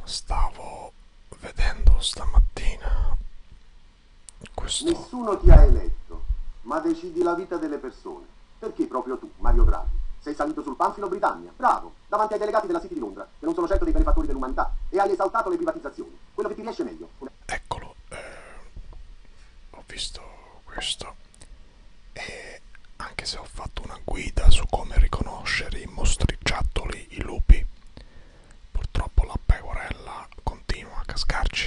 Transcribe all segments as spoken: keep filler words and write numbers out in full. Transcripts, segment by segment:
Stavo vedendo stamattina questo... Nessuno ti ha eletto, ma decidi la vita delle persone. Perché proprio tu, Mario Draghi? Sei salito sul panfilo Britannia, bravo, davanti ai delegati della City di Londra, che non sono certo dei benefattori dell'umanità, e hai esaltato le privatizzazioni. Quello che ti riesce meglio. Eccolo, eh, ho visto questo e anche se ho fatto una guida su come riconoscere i mostriciattoli, i lupi, purtroppo la pecorella continua a cascarci.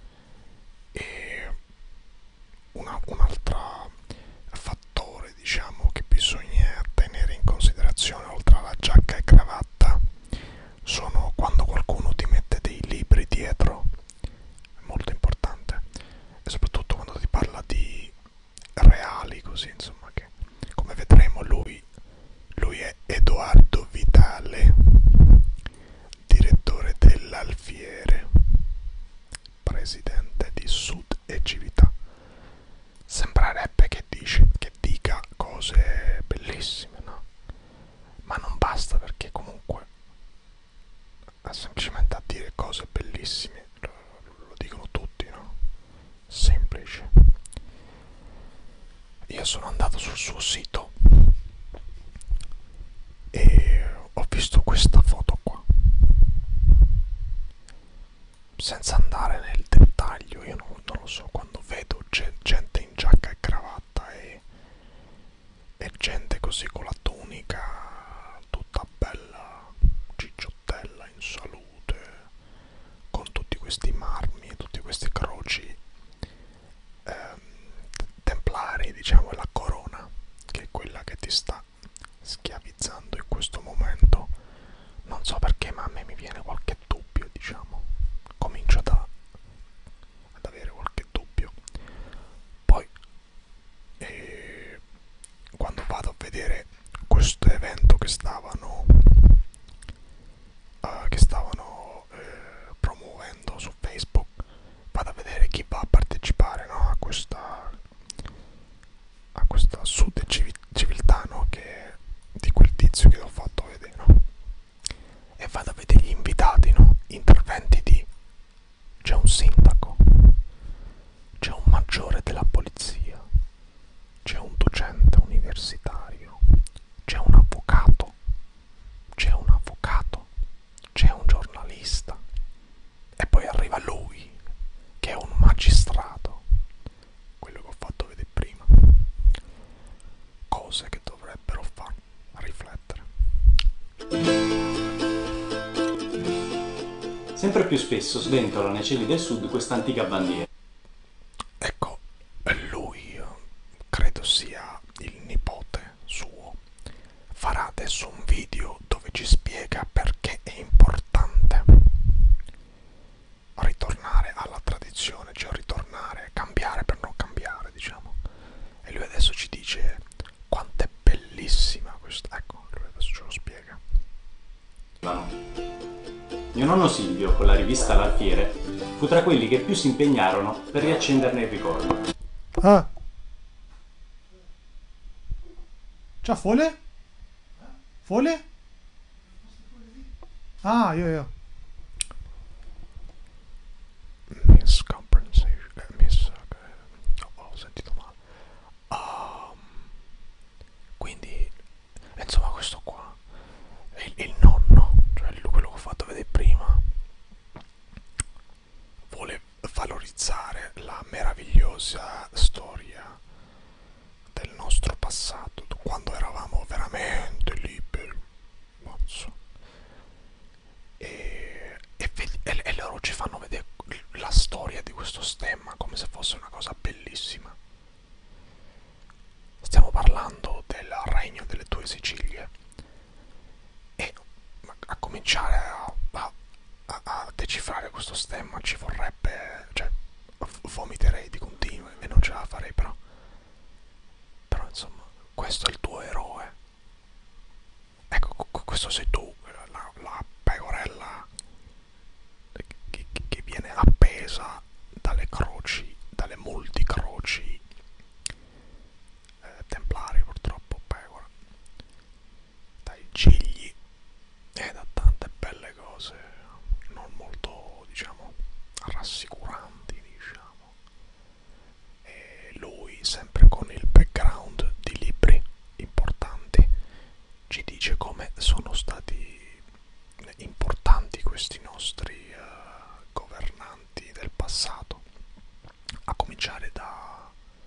E una, un altro fattore, diciamo, che bisogna tenere in considerazione oltre alla giacca e cravatta sono quando qualcuno ti mette dei libri dietro, è molto importante, e soprattutto quando ti parla di reali, così insomma, che come vedremo lui, lui è Edoardo Vitale, direttore dell'Alfiere, presidente di Sud e Cività. Sembrerebbe che, dice, che dica cose bellissime, no? Ma non basta, perché comunque semplicemente a dire cose bellissime lo, lo dicono tutti, no? Semplice. Io sono andato sul suo sito e ho visto questa foto qua. Senza andare nel dettaglio, io non, non lo so, quando vedo gente in giacca e cravatta e, e gente così con la tunica tutta bella, cicciottella, in salute, con tutti questi marmi e tutti questi croci ehm, templari, diciamo, e la corona, che è quella che ti sta schiavizzando in questo momento. Non so perché, ma a me mi viene qualche dubbio, diciamo. Comincio da, ad avere qualche dubbio. Poi, eh, quando vado a vedere questo evento che stavano, uh, che stavano eh, promuovendo su Facebook, vado a vedere chi va a partecipare, no, a questa a questa Sud Civiltà, no, che di quel tizio che ho fatto vedere, no? E vado a vedere gli invitati, no? Interventi di... c'è un sindaco, c'è un maggiore della polizia, c'è un docente universitario, c'è un avvocato, c'è un avvocato, c'è un giornalista, e poi arriva lui, che è un magistrato, quello che ho fatto vedere prima. Cose che dovrebbero far riflettere. Sempre più spesso sventola nei cieli del sud questa antica bandiera. Ecco, lui credo sia il nipote suo. Farà adesso un video dove ci spiega perché è importante ritornare alla tradizione, cioè ritornare, cambiare per non cambiare, diciamo. E lui adesso ci dice quanto è bellissima questa. Ecco, lui adesso ce lo spiega. Mio nonno Silvio, con la rivista L'Alfiere, fu tra quelli che più si impegnarono per riaccenderne il ricordo. Ah. C'ha fole? Fole? Ah, io, io. Miscomprehension, miss, ho sentito male. Um, quindi, insomma, questo qua è il, il nonno, cioè il- quello che ho fatto vedere prima, vuole valorizzare la meravigliosa storia del nostro passato, quando eravamo veramente liberi. Mazzo. E, e, vedi- e- e loro ci fanno vedere la storia di questo stemma come se fosse una cosa bellissima. Stiamo parlando del regno delle due Sicilie e a cominciare a, a- a- a decifrare questo stemma ci vorrebbe, cioè, vomiterei di continuo e non ce la farei, però però insomma, questo è il tuo eroe. Ecco, questo sei tu, la, la pecorella che, che- che viene appesa dalle croci, dalle multicroci eh, templari, purtroppo pecora, dai gigli e da tante belle cose non molto, nostri eh, governanti del passato, a cominciare da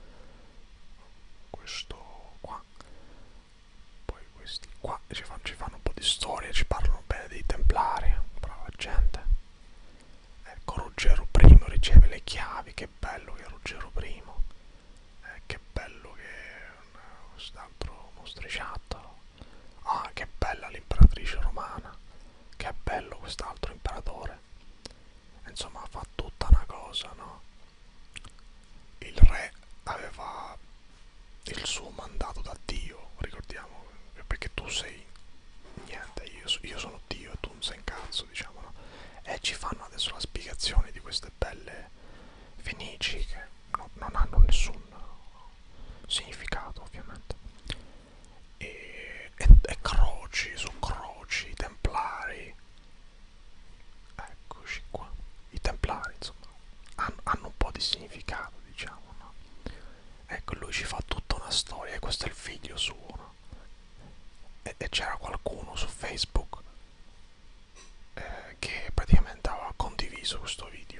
questo qua, poi questi qua ci fanno, ci fanno un po' di storia, ci parlano bene dei Templari, brava gente. Ecco, Ruggero primo riceve le chiavi, che bello che è Ruggero primo, eh, che bello che eh, quest'altro mostriciattolo, ah che bella l'imperatrice romana, che bello quest'altro imperatore, insomma fa tutta una cosa, no? Il re aveva il suo mandato da Dio, ricordiamo, perché tu sei niente, io, io sono Dio e tu non sei un cazzo, diciamo, no? E ci fanno adesso la spiegazione di queste belle fenici che no, non hanno nessun significato, ovviamente, e, e, e croci su croci, i templari, eccoci qua, i templari insomma hanno, hanno un po' di significato, diciamo, no? Ecco, lui ci fa tutta una storia, e questo è il figlio suo, no? E, e c'era qualcuno su Facebook eh, che praticamente aveva condiviso questo video,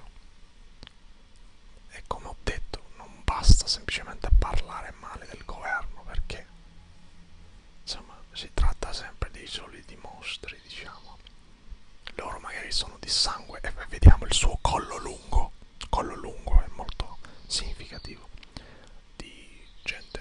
e come ho detto non basta semplicemente parlare male del governo, perché insomma si tratta sempre dei soliti mostri, diciamo. Loro magari sono di sangue, e vediamo il suo collo lungo, collo lungo è molto significativo di gente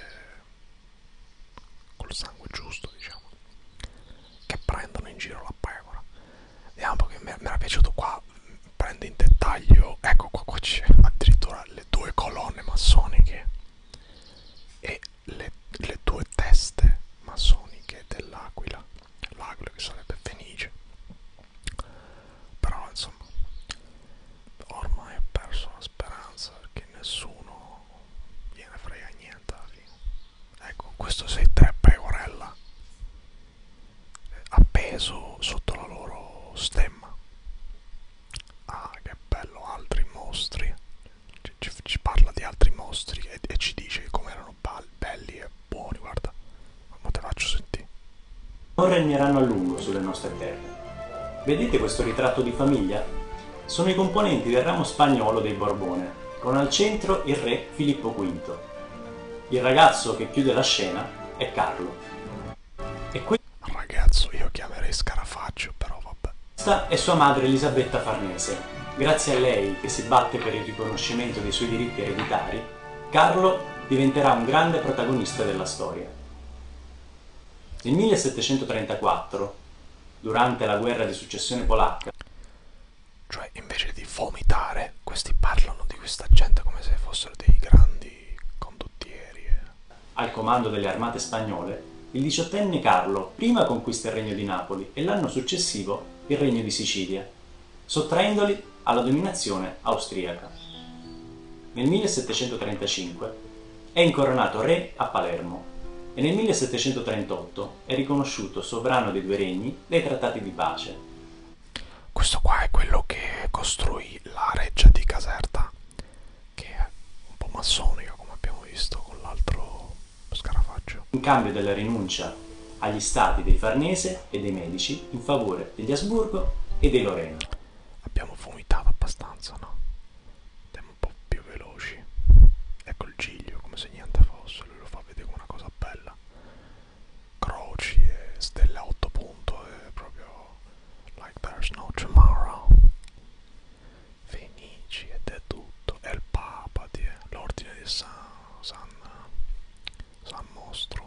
col sangue giusto, diciamo, che prendono in giro la pecora. Vediamo, perché mi era piaciuto qua, prende in dettaglio, ecco qua, qua c'è addirittura le due colonne massoniche e le, le due teste massoniche dell'aquila, l'aquila che sarebbe Fenice. Però insomma ormai ho perso la speranza, perché nessuno gliene frega niente alla fine. Ecco, questo sei te, pecorella, appeso sotto la loro stemma. Ah, che bello, altri mostri, ci, ci, ci parla di altri mostri e, e ci dice come erano belli e buoni, guarda, ma te faccio sentire. Non regneranno a lungo sulle nostre terre. Vedete questo ritratto di famiglia? Sono i componenti del ramo spagnolo dei Borbone, con al centro il re Filippo quinto. Il ragazzo che chiude la scena è Carlo. E Ragazzo, io chiamerei Scarafaggio, però vabbè. questa è sua madre Elisabetta Farnese. Grazie a lei, che si batte per il riconoscimento dei suoi diritti ereditari, Carlo diventerà un grande protagonista della storia. Nel millesettecentotrentaquattro, durante la guerra di successione polacca, Cioè, invece di vomitare, questi parlano di questa gente come se fossero dei grandi condottieri. E... al comando delle armate spagnole, il diciottenne Carlo prima conquista il regno di Napoli e l'anno successivo il regno di Sicilia, sottraendoli alla dominazione austriaca. Nel millesettecentotrentacinque è incoronato re a Palermo e nel millesettecentotrentotto è riconosciuto sovrano dei due regni dai trattati di pace. Questo qua è quello che costruì la reggia di Caserta, che è un po' massonica, come abbiamo visto con l'altro Scarafaggio. In cambio della rinuncia agli stati dei Farnese e dei Medici in favore degli Asburgo e dei Lorena. Abbiamo vomitato abbastanza, no? Andiamo un po' più veloci. Ecco il Giglio, come se niente fosse, lui lo fa vedere come una cosa bella. Croci e stelle a otto punto, è proprio like there's no tomorrow. Fenici ed è tutto, è il Papa, l'ordine di San, San, San Mostro.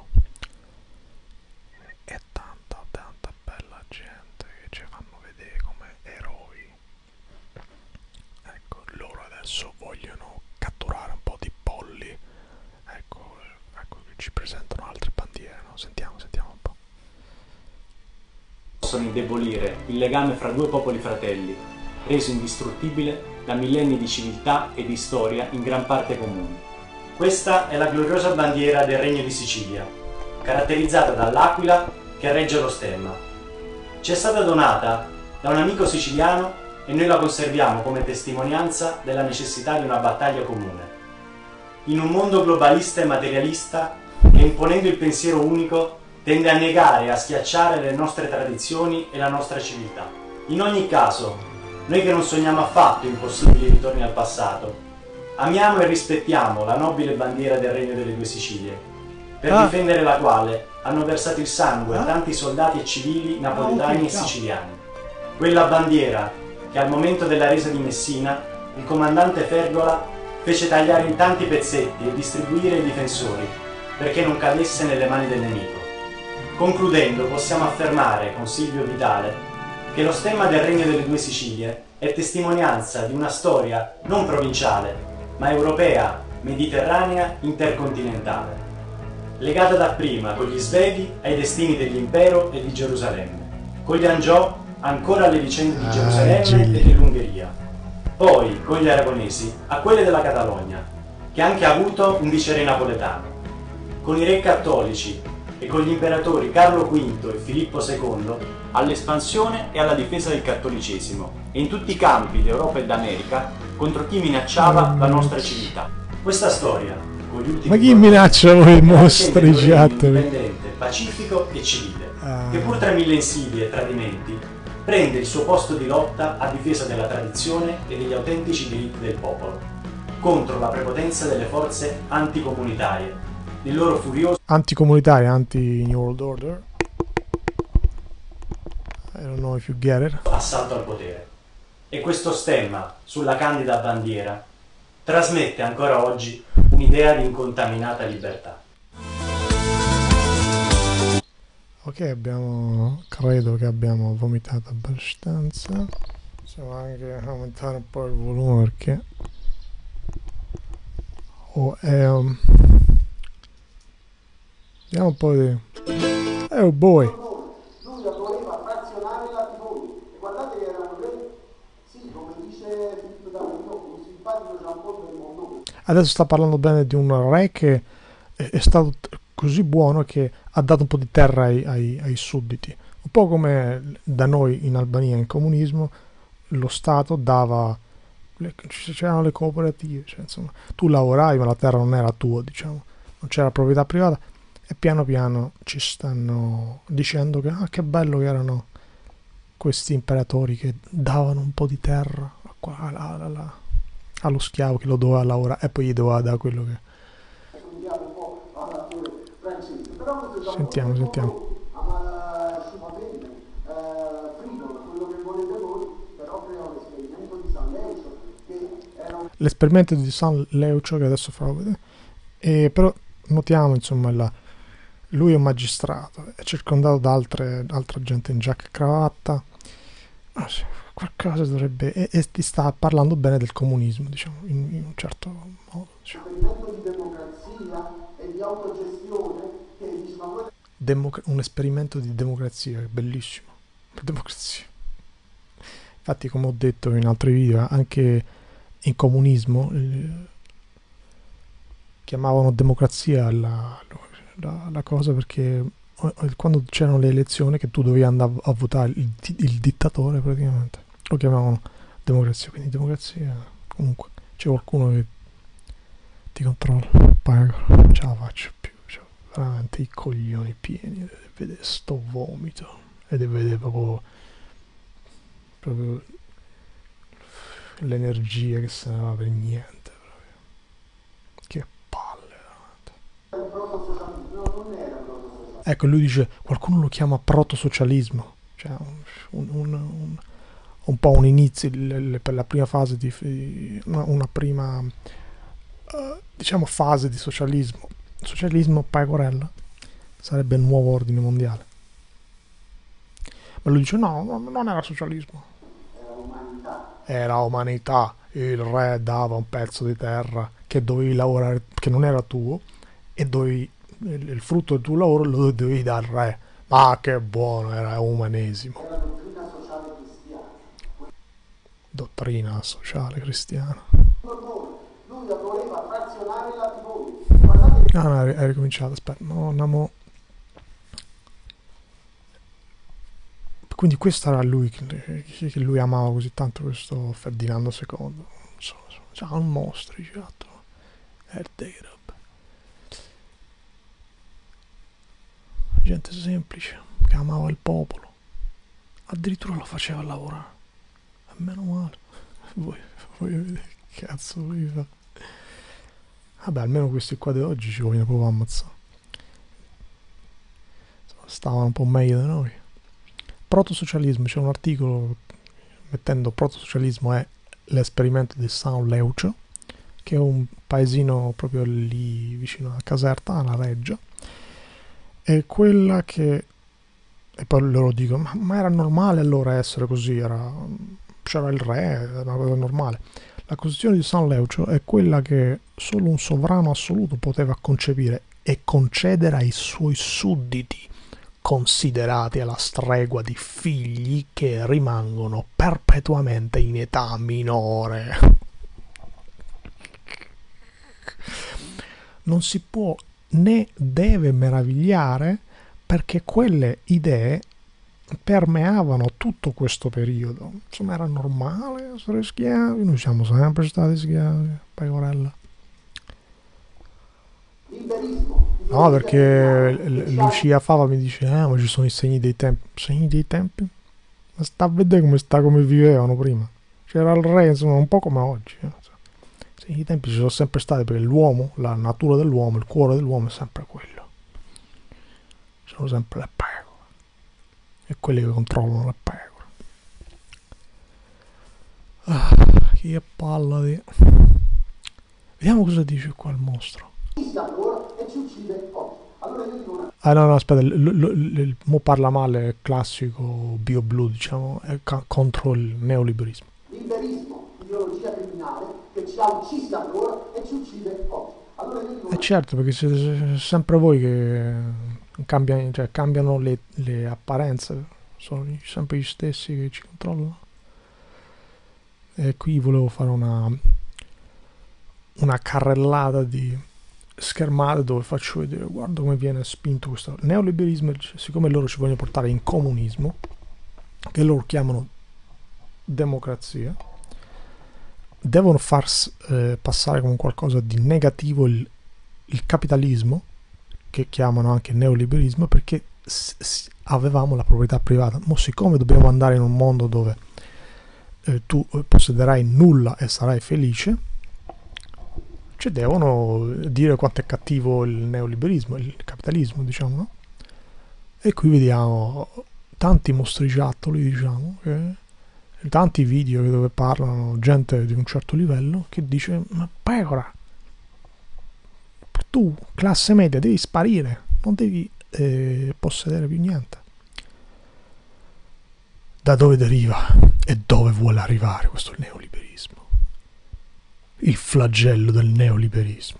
E tanta, tanta bella gente che ci fanno vedere come eroi. Ecco, loro adesso vogliono catturare un po' di polli. Ecco, ecco che ci presentano altre bandiere, no? Sentiamo, sentiamo un po'. Possono indebolire il legame fra due popoli fratelli, reso indistruttibile da millenni di civiltà e di storia in gran parte comuni. Questa è la gloriosa bandiera del Regno di Sicilia, caratterizzata dall'aquila che regge lo stemma. Ci è stata donata da un amico siciliano e noi la conserviamo come testimonianza della necessità di una battaglia comune. In un mondo globalista e materialista che, imponendo il pensiero unico, tende a negare e a schiacciare le nostre tradizioni e la nostra civiltà. In ogni caso, Noi che non sogniamo affatto impossibili ritorni al passato, amiamo e rispettiamo la nobile bandiera del Regno delle Due Sicilie, per Ah. difendere la quale hanno versato il sangue Ah. tanti soldati e civili napoletani Ah, ok, e ciao. siciliani. Quella bandiera che al momento della resa di Messina il comandante Fergola fece tagliare in tanti pezzetti e distribuire ai difensori perché non cadesse nelle mani del nemico. Concludendo, possiamo affermare con Silvio Vitale che lo stemma del Regno delle Due Sicilie è testimonianza di una storia non provinciale, ma europea, mediterranea, intercontinentale, legata dapprima con gli Svevi ai destini dell'impero e di Gerusalemme, con gli Angiò ancora alle vicende di Ah, Gerusalemme Gigli. e dell'Ungheria, poi con gli Aragonesi a quelle della Catalogna, che ha anche avuto un viceré napoletano, con i re cattolici e con gli imperatori Carlo quinto e Filippo secondo all'espansione e alla difesa del cattolicesimo e in tutti i campi d'Europa e d'America contro chi minacciava la nostra civiltà. Questa storia, con gli ultimi Ma chi giorni, minaccia voi è una mostri vicenda di un regno chat? indipendente, pacifico e civile, Ah. che pur tra mille insidie e tradimenti prende il suo posto di lotta a difesa della tradizione e degli autentici diritti del popolo, contro la prepotenza delle forze anticomunitarie, il loro furioso Anticomunitaria, anti-New World Order. I don't know if you get it. assalto al potere. E questo stemma sulla candida bandiera trasmette ancora oggi un'idea di incontaminata libertà. Ok, abbiamo... credo che abbiamo vomitato abbastanza. Possiamo anche aumentare un po' il volume perché... Oh, è... um, vediamo un po' di... Oh boy! Lui la voleva frazionare la Tivoli. E guardate che era un re, sì, come dice Filippo D'Amelio, un simpatico Gian Paul del mondo. Adesso sta parlando bene di un re che è, è stato t- così buono che ha dato un po' di terra ai, ai- ai sudditi. Un po' come da noi in Albania in comunismo lo Stato dava, le- c'erano le cooperative, cioè, insomma, tu lavoravi ma la terra non era tua, diciamo, non c'era proprietà privata e piano piano ci stanno dicendo che, ah, che bello che erano questi imperatori che davano un po' di terra a qua- alla- alla- allo schiavo che lo doveva lavorare e poi gli doveva dare quello che... Somigliava un po' all'attore francese. Però questo Gian Paul Sentiamo, del sentiamo. mondo ama Schubapende, eh, Friedel, quello che volete voi, però creò l'esperimento di San Leucio, che era un L'esperimento di San Leucio che adesso farò vedere. E però notiamo insomma la, lui è un magistrato, è circondato da altre, altra gente in giacca e cravatta. Ah, sì, qualcosa dovrebbe... E, e ti sta parlando bene del comunismo, diciamo, in, in un certo modo. Diciamo. esperimento di democrazia e di autogestione che dice ma voi Democ- un esperimento di democrazia, che bellissimo. Democrazia. Infatti, come ho detto in altri video, anche in comunismo eh, chiamavano democrazia la, la- la cosa perché eh, quando c'erano le elezioni che tu dovevi andare a votare il, di- il dittatore praticamente lo chiamavano democrazia, quindi democrazia comunque c'è qualcuno che ti controlla, poi non ce la faccio più, cioè, veramente i coglioni pieni di vedere sto vomito e di vedere proprio, proprio l'energia che se ne va per niente proprio. Che palle veramente. proto-socialismo, no, non era proto-socialismo. Ecco, lui dice, qualcuno lo chiama protosocialismo, cioè un, un, un, un, un po' un inizio le- le- per la prima fase di di- una, una prima eh, diciamo fase di socialismo. Socialismo pecorella sarebbe il nuovo ordine mondiale. Ma lui dice no, no, non era socialismo, Era umanità. era umanità. Il re dava un pezzo di terra che dovevi lavorare, che non era tuo, e dovevi, il, il frutto del tuo lavoro lo dovevi dare al re. Ma che buono, era umanesimo. Era dottrina sociale cristiana. Dottrina sociale cristiana. Lui la voleva frazionare la Tivoli. Guardate che Ah, no, è, è ricominciato, aspetta, no, andiamo... Quindi questo era lui, che, che lui amava così tanto, questo Ferdinando secondo. Non so, c'ha un mostro, certo. È dei robe. Gente semplice, che amava il popolo. Addirittura lo faceva lavorare. meno male. Voglio, voglio vedere che cazzo voglio fare. Vabbè, almeno questi qua di oggi ci vogliono proprio ammazzare. Stavano un po' meglio di noi. Protosocialismo, c'è un articolo mettendo protosocialismo è l'esperimento di San Leucio, che è un paesino proprio lì vicino a Caserta, alla Reggia. È quella che, e poi loro dicono, ma, ma era normale allora essere così, era, c'era il re, era una cosa normale. La Costituzione di San Leucio è quella che solo un sovrano assoluto poteva concepire e concedere ai suoi sudditi, considerati alla stregua di figli che rimangono perpetuamente in età minore. Non si può né deve meravigliare, perché quelle idee permeavano tutto questo periodo. Insomma, era normale essere schiavi, noi siamo sempre stati schiavi, pecorella. No, perché Lucia Fava mi dice, eh, ma ci sono i segni dei tempi. Segni dei tempi? Ma sta a vedere come sta, come vivevano prima. C'era il re, insomma, un po' come oggi. Eh. I segni dei tempi ci sono sempre stati, perché l'uomo, la natura dell'uomo, il cuore dell'uomo è sempre quello. Ci sono sempre le pecore. E quelli che controllano le pecore. Ah, che palla di... Vediamo cosa dice qua il mostro. Ah no no aspetta, l- l- l- mo parla male, classico BioBlue, diciamo, è ca- contro il neoliberismo. Liberismo, ideologia criminale che ci ha uccisi allora e ci uccide oggi. Allora io Eh certo, perché siete se- sempre voi che cambiano, cioè, cambiano le, le apparenze, sono gli- sempre gli stessi che ci controllano. E qui volevo fare una una carrellata di schermate dove faccio vedere, guarda come viene spinto questo neoliberismo, siccome loro ci vogliono portare in comunismo, che loro chiamano democrazia, devono far eh, passare come qualcosa di negativo il, il capitalismo, che chiamano anche neoliberismo, perché s- s- avevamo la proprietà privata. Ma siccome dobbiamo andare in un mondo dove eh, tu possederai nulla e sarai felice, ci devono dire quanto è cattivo il neoliberismo, il capitalismo, diciamo, no? E qui vediamo tanti mostriciattoli, diciamo, che, tanti video dove parlano gente di un certo livello che dice, ma pecora, tu, classe media, devi sparire, non devi eh, possedere più niente. Da dove deriva e dove vuole arrivare questo neoliberismo? Il flagello del neoliberismo.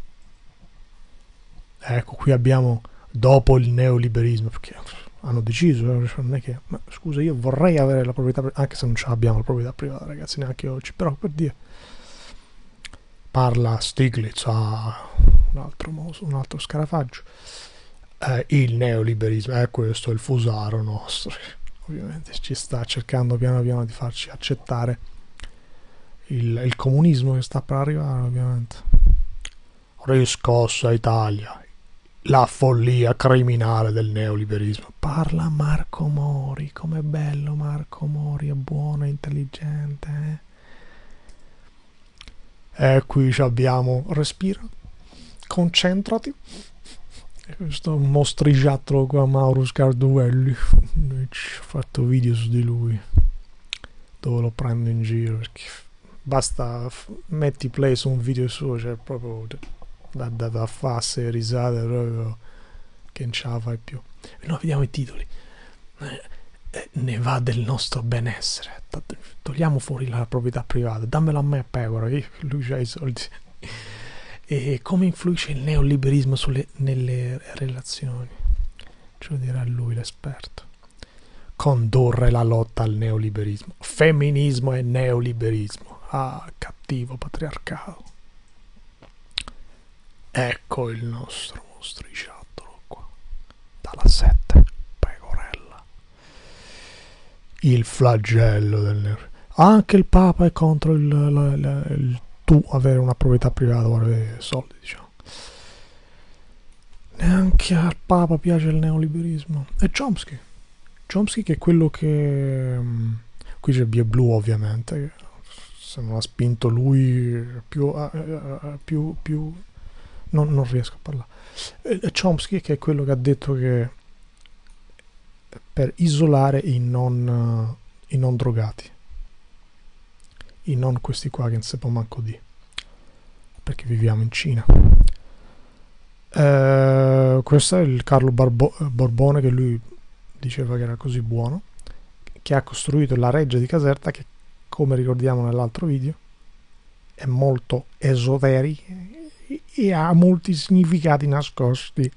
Ecco, qui abbiamo dopo il neoliberismo, perché hanno deciso, non è che, ma scusa, io vorrei avere la proprietà, anche se non ce l'abbiamo la proprietà privata, ragazzi, neanche oggi, però per dire, parla Stiglitz a un altro moso, un altro scarafaggio, eh, il neoliberismo è questo, è il fusaro nostro, ovviamente ci sta cercando piano piano di farci accettare Il, il comunismo che sta per arrivare, ovviamente. Riscossa Italia, la follia criminale del neoliberismo. Parla Marco Mori, com'è bello Marco Mori, è buono, è intelligente. Eh? E qui abbiamo, respira, concentrati. E questo mostriciattolo qua, Mauro Scarduelli, ho fatto video su di lui, dove lo prendo in giro, perché basta f- metti play su un video suo, cioè proprio da, da, da farsi risate proprio che non ce la fai più. E noi vediamo i titoli, eh, eh, ne va del nostro benessere, T- togliamo fuori la proprietà privata, dammelo a me pecora, che lui c'ha i soldi. E come influisce il neoliberismo sulle, nelle relazioni? Ce lo dirà lui, l'esperto. Condurre la lotta al neoliberismo, femminismo e neoliberismo. Ah, cattivo patriarcato. Ecco il nostro mostriciattolo qua, dalla sette, pecorella. Il flagello del neoliberismo. Anche il Papa è contro il, il, il, il tu avere una proprietà privata o avere soldi, diciamo. Neanche al Papa piace il neoliberismo. E Chomsky. Chomsky che è quello che... Qui qui c'è Bie Blu ovviamente, che se non ha spinto lui più, uh, più, più non, non riesco a parlare. E Chomsky, che è quello che ha detto che per isolare i non, i non drogati, i non questi qua che non si può manco di, perché viviamo in Cina. Uh, questo è il Carlo Barbo- Borbone, che lui diceva che era così buono, che ha costruito la reggia di Caserta, che come ricordiamo nell'altro video è molto esoterica e ha molti significati nascosti.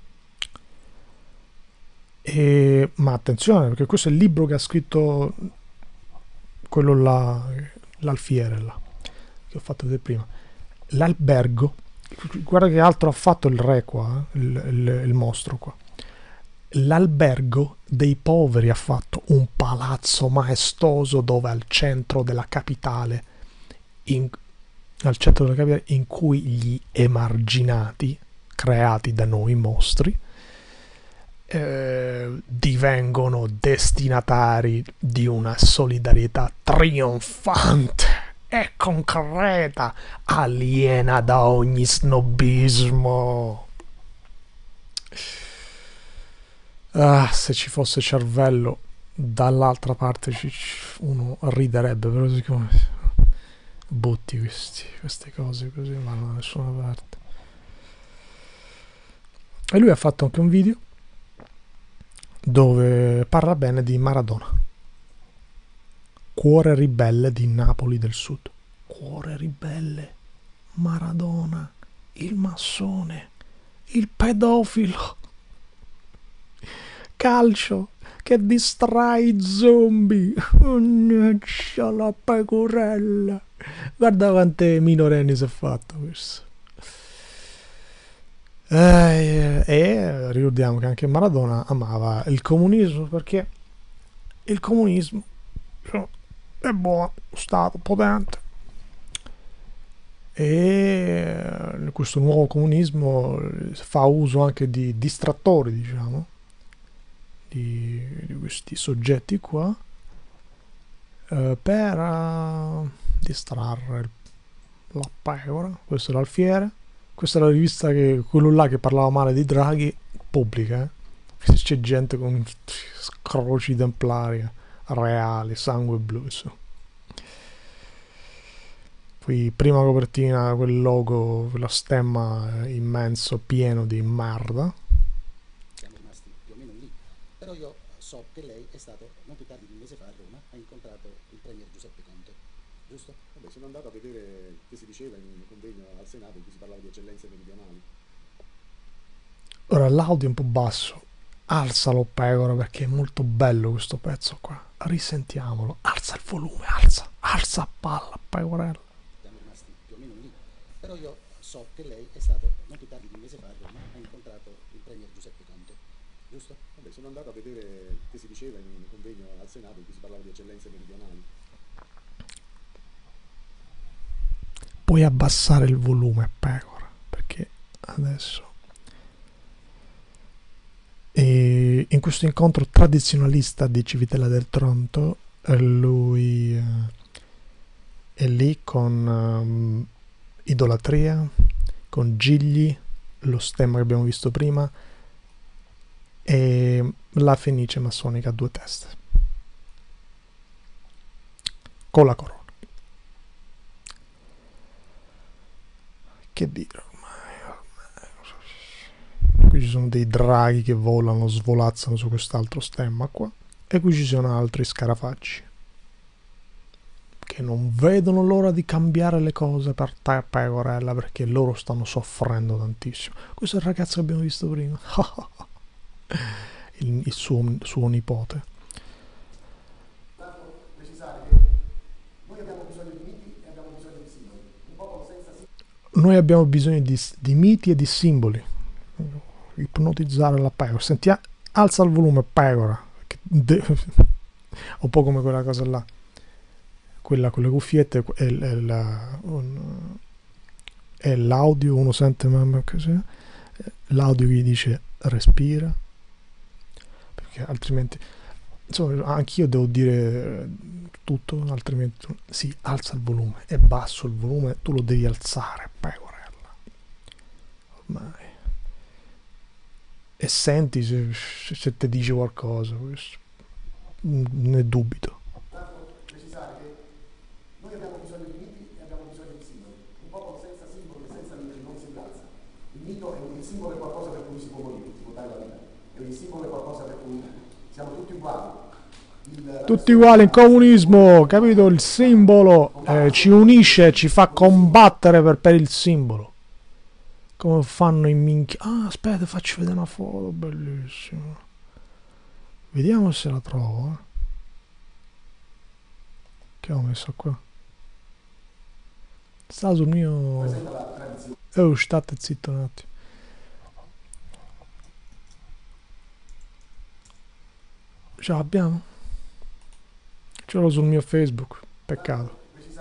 E, ma attenzione, perché questo è il libro che ha scritto quello là, l'alfiere là, che ho fatto vedere prima, l'albergo. Guarda che altro ha fatto il re qua, eh? il, il, il mostro qua. L'albergo dei poveri ha fatto un palazzo maestoso dove al centro della capitale, in, al centro della capitale, in cui gli emarginati, creati da noi mostri, eh, divengono destinatari di una solidarietà trionfante e concreta, aliena da ogni snobismo. Ah, se ci fosse cervello dall'altra parte ci, uno riderebbe, però siccome butti questi, queste cose così non vanno da nessuna parte. E lui ha fatto anche un video dove parla bene di Maradona, cuore ribelle di Napoli del Sud. Cuore ribelle, Maradona, il massone, il pedofilo, calcio che distrae i zombie, mannaggia la pecorella. Guarda quante minorenni si è fatto questo. Eh, e ricordiamo che anche Maradona amava il comunismo, perché il comunismo è buono, stato potente, e questo nuovo comunismo fa uso anche di distrattori, diciamo, di, di questi soggetti qua, eh, per uh, distrarre la pecora. Questo è l'alfiere, questa è la rivista, che quello là che parlava male di Draghi pubblica, eh? C'è gente con croci templari reali, sangue blu, insomma. Poi prima copertina, quel logo, quello stemma immenso pieno di merda. Siamo rimasti più o meno lì, però io so che lei è stato non più tardi di un mese fa a Roma, ha incontrato il premier Giuseppe Conte, giusto? Vabbè, sono andato a vedere che si diceva in un convegno al Senato in cui si parlava di eccellenze meridionali. Ora l'audio è un po' basso, alzalo pecora, perché è molto bello questo pezzo qua, risentiamolo, alza il volume, alza, alza a palla pecorella. Siamo rimasti più o meno lì, però io so che lei è stato non più tardi di un mese fa a Roma, ha incontrato il premier Giuseppe Conte, giusto? Vabbè, sono andato a vedere che si diceva in un convegno al Senato in cui si parlava di eccellenze meridionali. Puoi abbassare il volume, pecora, perché adesso... E in questo incontro tradizionalista di Civitella del Tronto, lui eh, è lì con um, idolatria, con gigli, lo stemma che abbiamo visto prima, e la fenice massonica a due teste, con la corona. Che dire ormai, ormai. Qui ci sono dei draghi che volano, svolazzano su quest'altro stemma qua, e qui ci sono altri scarafaggi che non vedono l'ora di cambiare le cose per te, pecorella, perché loro stanno soffrendo tantissimo. Questo è il ragazzo che abbiamo visto prima, il, il suo, suo nipote. Noi abbiamo bisogno di, di miti e di simboli. Ipnotizzare la pecora. Senti, alza il volume, pecora. De- un po' come quella cosa là. Quella con le cuffiette è, è, la, un, è l'audio, uno sente l'audio che gli dice respira, perché altrimenti, insomma, anch'io devo dire tutto, altrimenti tu, sì, alza il volume, è basso il volume, tu lo devi alzare, pecorella. Ormai. E senti se, se ti dice qualcosa, questo. Ne dubito. Precisare che noi abbiamo bisogno di miti e abbiamo bisogno di simboli. Un popolo senza simboli e senza miti non si piazza. Il mito è un il simbolo è qualcosa per cui si può morire, si può dare la vita. E il simbolo è qualcosa per cui siamo tutti uguali. Il, Tutti uguali in comunismo, capito? Il simbolo eh, ci unisce, ci fa combattere per, per il simbolo. Come fanno i minchi. Ah, aspetta, faccio vedere una foto bellissima. Vediamo se la trovo. Eh. Che ho messo qua? Sta sul mio. Oh, state zitto un attimo. Ce l'abbiamo? Ce l'ho sul mio Facebook. Peccato.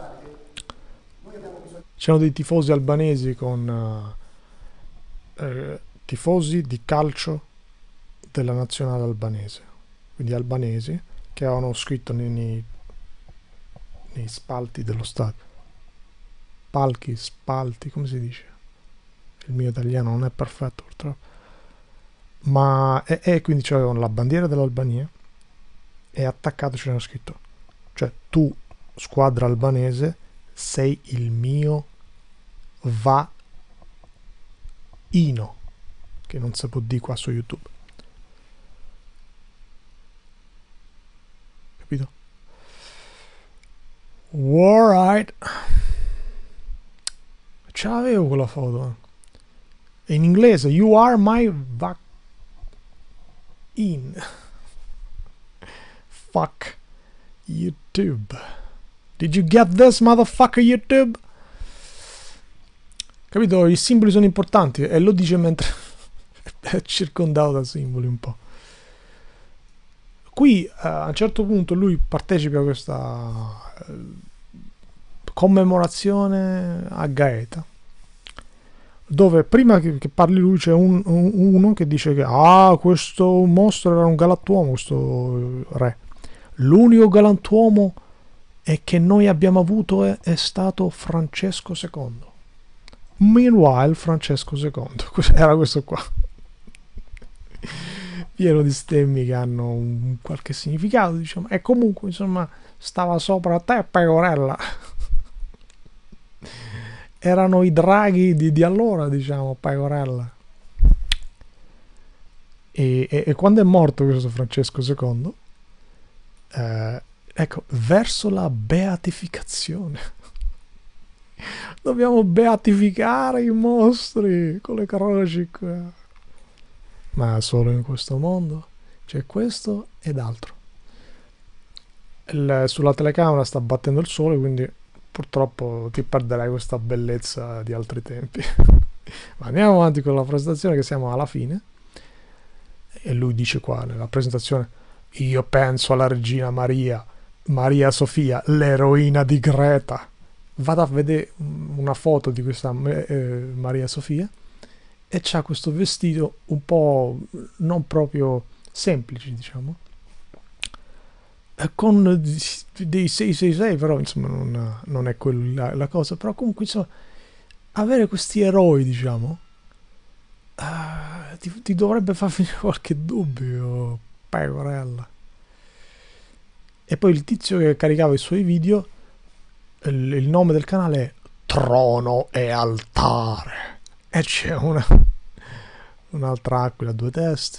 C'erano dei tifosi albanesi con uh, eh, tifosi di calcio della nazionale albanese. Quindi albanesi che avevano scritto nei, nei, nei spalti dello stadio. Palchi, spalti, come si dice? Il mio italiano non è perfetto purtroppo. Ma e, e quindi c'avevano la bandiera dell'Albania e attaccato c'era scritto, cioè tu, squadra albanese, sei il mio vaino, che non si può dire qua su YouTube. Capito? Alright. Ce l'avevo quella foto. È in inglese. You are my vac in. Fuck YouTube. Did you get this, motherfucker YouTube? Capito? I simboli sono importanti e lo dice mentre è circondato da simboli un po'. Qui uh, a un certo punto lui partecipa a questa uh, commemorazione a Gaeta, dove prima che, che parli lui c'è un, un, uno che dice che ah, questo mostro era un galantuomo, questo re. L'unico galantuomo è che noi abbiamo avuto è, è stato Francesco secondo. Meanwhile Francesco secondo era questo qua, pieno di stemmi che hanno un qualche significato, diciamo, e comunque insomma stava sopra te, pecorella. Erano i draghi di, di allora, diciamo, pecorella. E, e, e quando è morto questo Francesco secondo, eh, ecco, verso la beatificazione. Dobbiamo beatificare i mostri con le croci qua. Ma solo in questo mondo c'è questo ed altro. Il, sulla telecamera sta battendo il sole, quindi purtroppo ti perderai questa bellezza di altri tempi. Ma andiamo avanti con la presentazione, che siamo alla fine. E lui dice qua nella presentazione: io penso alla regina Maria, Maria Sofia, l'eroina di Greta. Vado a vedere una foto di questa eh, Maria Sofia e c'ha questo vestito un po' non proprio semplice, diciamo, con dei sei sei sei, però insomma non, non è quella la, la cosa, però comunque insomma avere questi eroi, diciamo, uh, ti, ti dovrebbe far finire qualche dubbio, pecorella. E poi il tizio che caricava i suoi video, il, il nome del canale è Trono e Altare, e c'è una un'altra aquila a due teste,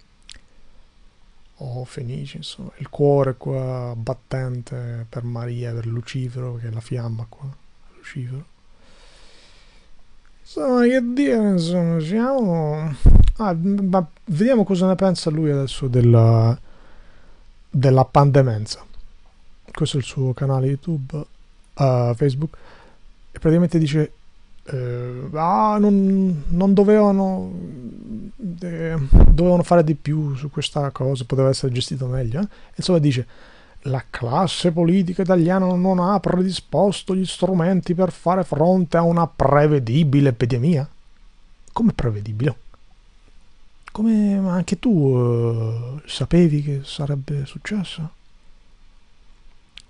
o oh, fenice, insomma, il cuore qua battente per Maria, per Lucifero, che è la fiamma qua, Lucifero. Insomma, che dire, insomma, siamo... Ah, ma vediamo cosa ne pensa lui adesso della, della pandemenza. Questo è il suo canale YouTube, uh, Facebook, e praticamente dice eh, ah, non, non dovevano eh, dovevano fare di più su questa cosa, poteva essere gestito meglio, eh? Insomma dice: la classe politica italiana non ha predisposto gli strumenti per fare fronte a una prevedibile epidemia. Come prevedibile? Come anche tu eh, sapevi che sarebbe successo?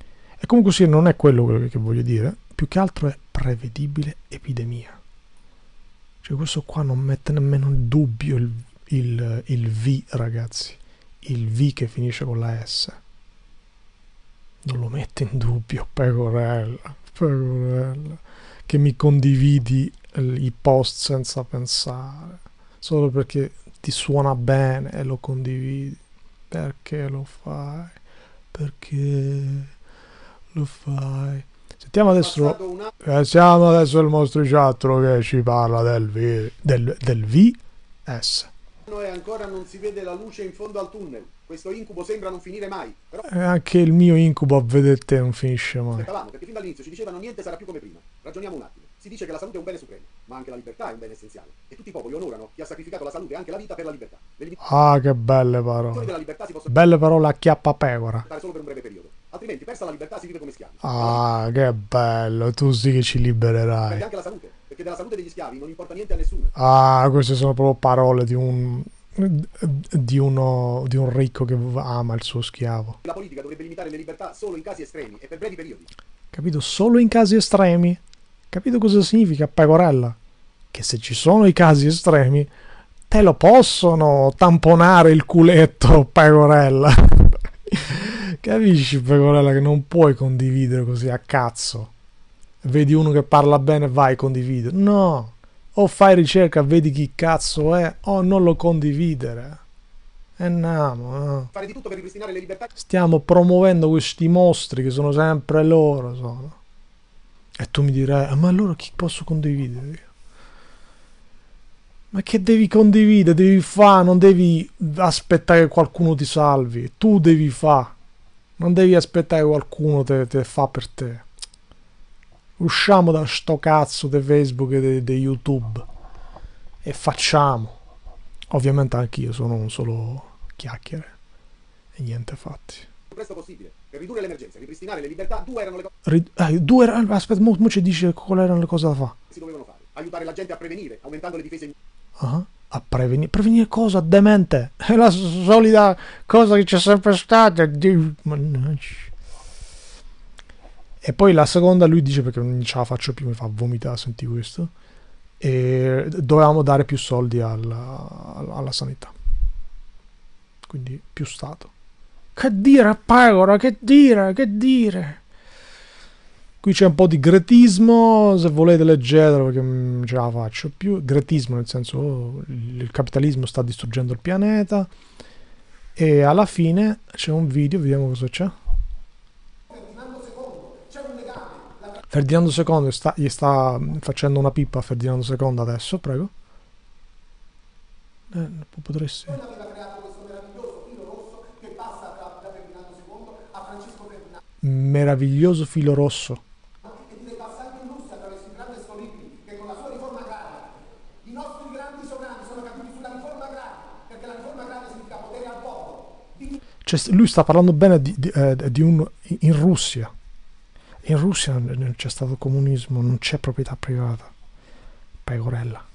E comunque sì, non è quello che, che voglio dire, più che altro è prevedibile epidemia. Cioè questo qua non mette nemmeno in dubbio il, il, il V, ragazzi, il V che finisce con la S. Non lo mette in dubbio, pecorella, pecorella, che mi condividi i post senza pensare, solo perché ti suona bene e lo condividi. Perché lo fai? Perché lo fai? Sentiamo adesso, eh, siamo adesso il mostriciattolo che ci parla del V, del, del V S. E ancora non si vede la luce in fondo al tunnel. Questo incubo sembra non finire mai. Però E anche il mio incubo a vedere te non finisce mai. aspettavamo, perché fin dall'inizio ci dicevano niente sarà più come prima. Ragioniamo un attimo. Si dice che la salute è un bene supremo, ma anche la libertà è un bene essenziale. E tutti i popoli onorano chi ha sacrificato la salute e anche la vita per la libertà. Le Ah, che belle limitazioni parole. della libertà si possono Belle parole a chiappa pecora. limitare solo per un breve periodo. Altrimenti, persa la libertà, si vive come schiavi. Ah, che bello, tu sì che ci libererai. Perde anche la salute, perché della salute degli schiavi non importa niente a nessuno. Ah, queste sono proprio parole di un di uno di un ricco che ama il suo schiavo. La politica dovrebbe limitare le libertà solo in casi estremi e per brevi periodi. Capito? Solo in casi estremi. Capito cosa significa, pecorella? Che se ci sono i casi estremi, te lo possono tamponare il culetto, pecorella. Capisci, pecorella, che non puoi condividere così a cazzo. Vedi uno che parla bene, vai, condividere. No. O fai ricerca, vedi chi cazzo è, o non lo condividere. E andiamo, no. Fare di tutto per ripristinare le libertà. Stiamo promuovendo questi mostri che sono sempre loro, sono. E tu mi dirai, ah, ma allora chi posso condividere io? Ma che devi condividere? Devi fare, non devi aspettare che qualcuno ti salvi. Tu devi fare. Non devi aspettare che qualcuno te, te fa per te. Usciamo da sto cazzo di Facebook e di YouTube e facciamo. Ovviamente anch'io sono solo chiacchiere e niente fatti. Il presto possibile. Per ridurre l'emergenza e ripristinare le libertà, due erano le cose Rid- eh, due era- aspetta, mo, mo ci dice quali erano le cose da fare. che si dovevano fare. Aiutare la gente a prevenire, aumentando le difese in Ah, a prevenire. Prevenire cosa? Demente. È la solita cosa che c'è sempre stata. Dio, mannaggia. E poi la seconda lui dice, perché non ce la faccio più, mi fa vomitare, senti questo, e dovevamo dare più soldi alla, alla sanità, quindi più Stato. Che dire, pecora, che dire, che dire. Qui c'è un po' di gretismo, se volete leggetelo perché non ce la faccio più. Gretismo nel senso, oh, il capitalismo sta distruggendo il pianeta. E alla fine c'è un video, vediamo cosa c'è. Ferdinando secondo sta, gli sta facendo una pippa a Ferdinando secondo adesso, prego. Eh, potresti. aveva creato questo meraviglioso filo rosso che passa da, da Ferdinando secondo a Francesco Ferdinando Meraviglioso filo rosso. e direi passa anche in Russia attraverso il grande Stolicki che con la sua riforma agraria i nostri grandi sovrani sono caduti sulla riforma agraria perché la riforma agraria significa potere al popolo. Di... Cioè, lui sta parlando bene di, di, eh, di un in Russia. In Russia non c'è stato comunismo, non c'è proprietà privata. Pecorella.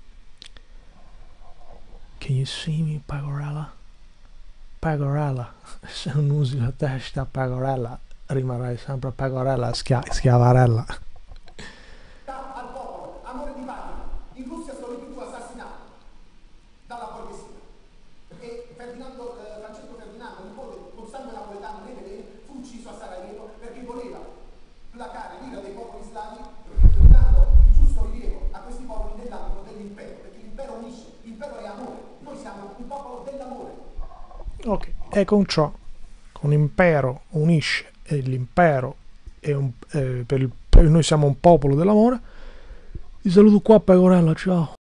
Can you see me, pecorella? Pecorella. Se non usi la testa, pecorella, rimarrai sempre pecorella, schia- schiavarella. al popolo, amore di patria. In Russia Stolicki fu assassinato dalla borghesia e Ferdinando, eh, Francesco Ferdinando, nipote con sangue napoletano nelle vene, fu ucciso a Sarajevo perché voleva placare l'ira dei popoli slavi, dando il giusto rilievo a questi popoli nell'ambito dell'impero, perché l'impero unisce, l'impero è amore, noi siamo un popolo dell'amore. Ok, e con ciò, con impero unisce e l'impero è un, eh, per, il, per noi siamo un popolo dell'amore. Vi saluto qua, pecorella, ciao.